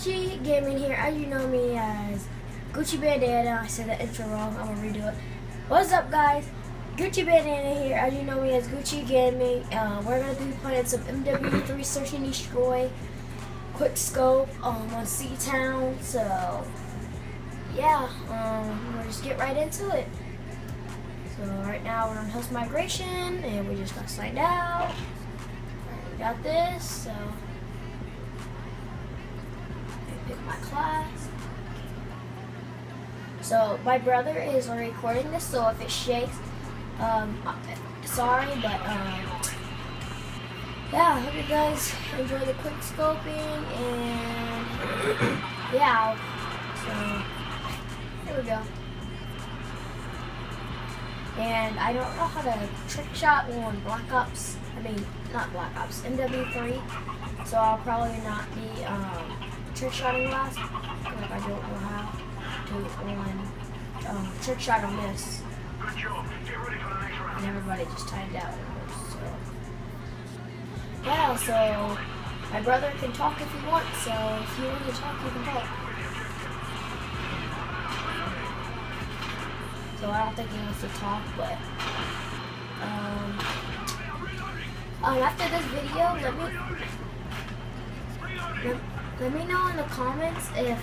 Gucci Gaming here, as you know me as Gucci Bandana. I said the intro wrong, I'm gonna redo it. What's up, guys? Gucci Bandana here, as you know me as Gucci Gaming. We're gonna be playing some MW3 Search and Destroy Quick Scope on C-Town. So yeah, we'll just get right into it. So right now we're on host migration and we just got signed out. We got this, so pick my class. So my brother is recording this, so if it shakes, sorry, but yeah, I hope you guys enjoy the quick scoping, and yeah, so here we go. And I don't know how to trick shot on Black Ops, not Black Ops, MW3, so I'll probably not be trick shotting last, like I don't know how to on trick shot on this. And everybody just timed out. So yeah, so my brother can talk if he wants, so if you want to talk, you can talk. So I don't think he wants to talk, but after this video, let me know in the comments if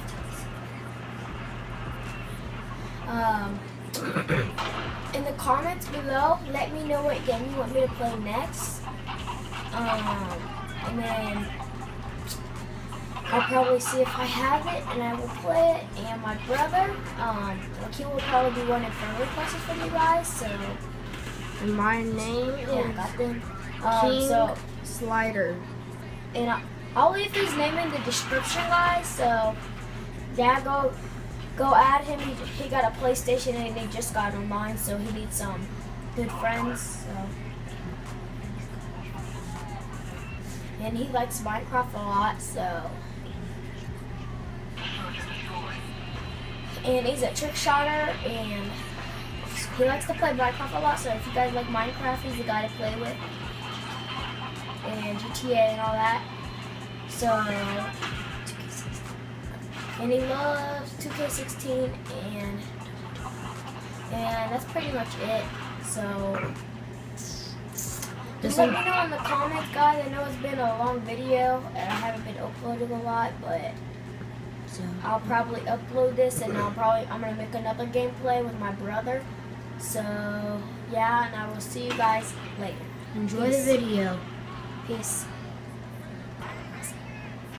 in the comments below, let me know what game you want me to play next. And then I'll probably see if I have it and I will play it. And my brother, he will probably be running friend requests from you guys. So, and my name is got them. King Slider. And I'll leave his name in the description, guys. So, yeah, go add him. He got a PlayStation and he just got online, so he needs some good friends. So, and he likes Minecraft a lot. So, and he's a trick shotter and he likes to play Minecraft a lot. So if you guys like Minecraft, he's the guy to play with, and GTA and all that. So, and he loves 2K16, and that's pretty much it. So just let me know in the comments, guys. I know it's been a long video and I haven't been uploading a lot, but I'll probably upload this, and I'm gonna make another gameplay with my brother. So yeah, and I will see you guys later. Enjoy the video. Peace.